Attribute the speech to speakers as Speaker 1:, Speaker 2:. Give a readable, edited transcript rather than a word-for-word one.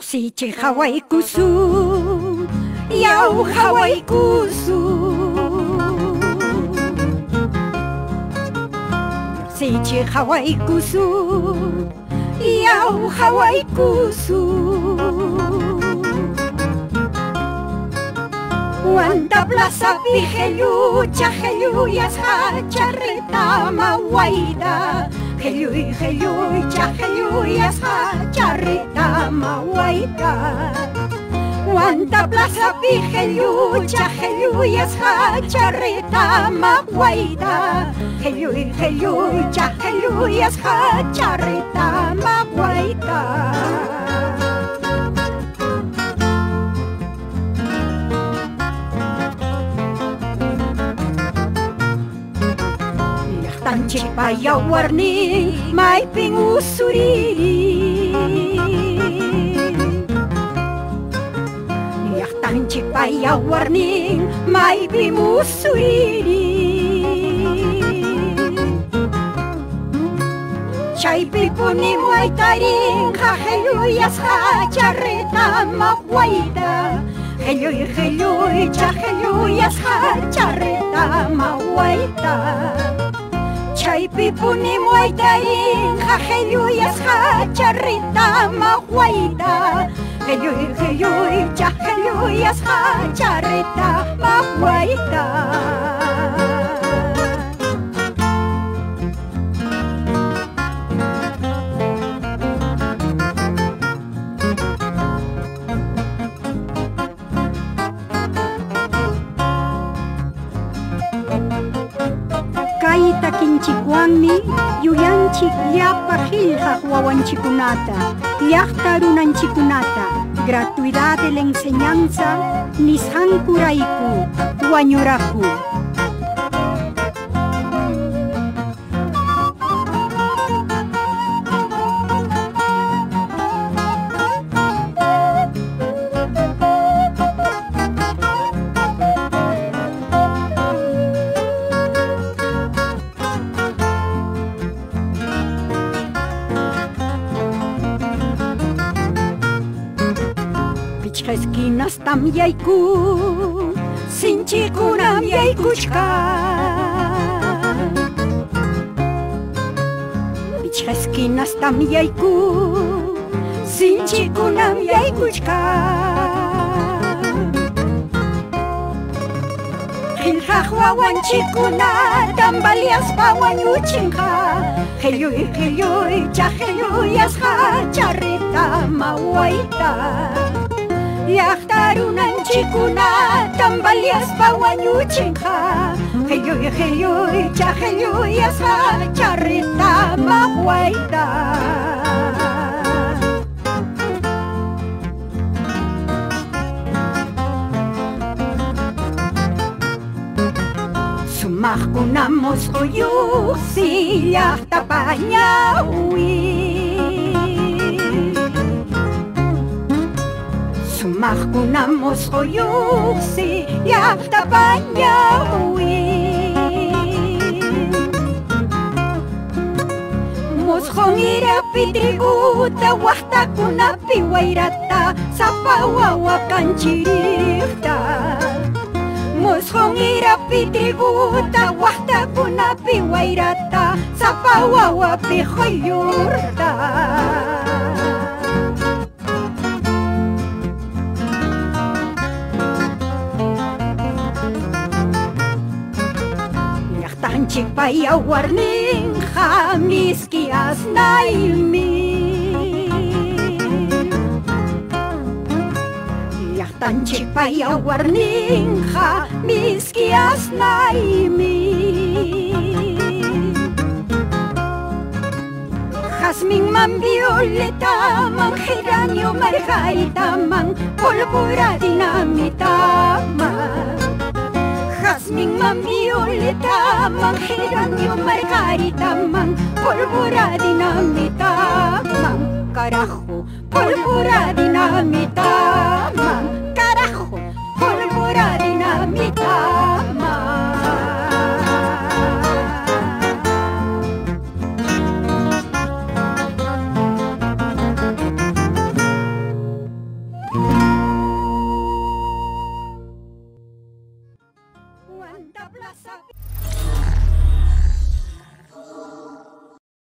Speaker 1: Siche Hawaii kusu, yau Hawaii kusu. Siche Hawaii kusu, yau Hawaii kusu. Wanda plaza pihelu, chahelu yasha charreta mawaida. Helu chahelu yasha charreta mawaida. Wanda plaza pihelu, chahelu yasha charreta mawaida. Helu chahelu yasha charreta mawaida. Tanchik paya warni may pingusuri. Yak tanchik paya warni may pingusuri. Chay pipuni mo'y taring kaheluyas ha charreta mawaida. Heluy chaheluyas ha charreta mawaida. Chay pipuni mo'y taring kaheluyas ha charreta mawaida. Heluy chaheluyas ha charreta mawaida. Kaita kinchikuanmi yuyanchik llapa qillqaq wawanchikunata, llaqta runanchikunata, gratuidad de la enseñanza nisqankurayku wañuraku. Esquinas tamyayku, sinchikunam yaykuchka. Pichqa esquinas tamyayku, sinchikunam yaykuchka. Qillqaq wawanchikuna tambaliaspa wañuchinqa. Qilluy chaqilluyasqa charreta mawaita. Llaqta runanchikuna tambaliaspa wañuchinqa. Qilluy chaqilluyasqa charreta mawaita. Sumaqkuna musquyuqsi llaqta pañawi. Sumaqkuna musquyuqsi llaqta pañawi. Musqun irapi triguta waqtakunapi wayrata sapa wawa kanchiriqta. Musqun irapi triguta waqtakunapi wayrata sapa wawapi quyllurta. Tanchik paya warninqa miski asnaymi. Tanchik paya warninqa miski asnaymi. Jazmínman violetaman geranio margaritaman pólvora dinamitaman. Jazmínman violetaman geranio margaritaman pólvora dinamitaman. Carajo, pólvora dinamitaman.